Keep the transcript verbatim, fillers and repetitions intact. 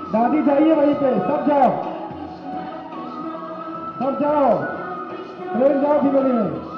दादी जाइए वहीं पे, सब जाओ, सब जाओ, ट्रेन जाओ फैमिली में।